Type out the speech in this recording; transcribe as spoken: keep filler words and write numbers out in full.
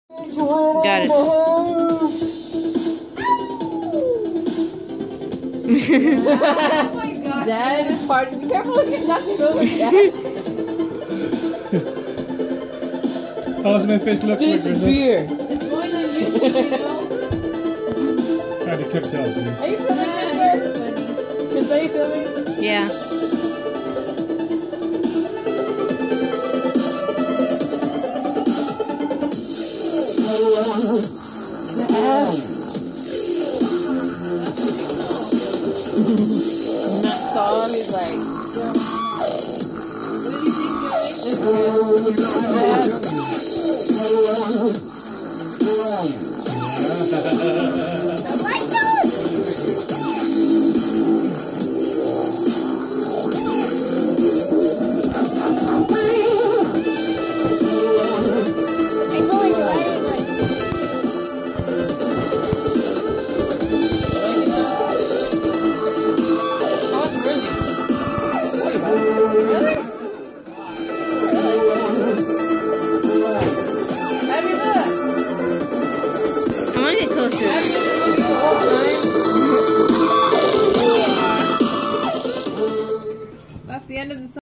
Got it. Oh my god. Dad is farting. Be careful with your nothing over How's my face look This like? is beer. It's going on YouTube, you know? Trying to catch up to me. Are you filming, Chris? Chris, are you filming? Yeah. Next song is like. What do you think, Joey? I want to get closer. That's the end of the song.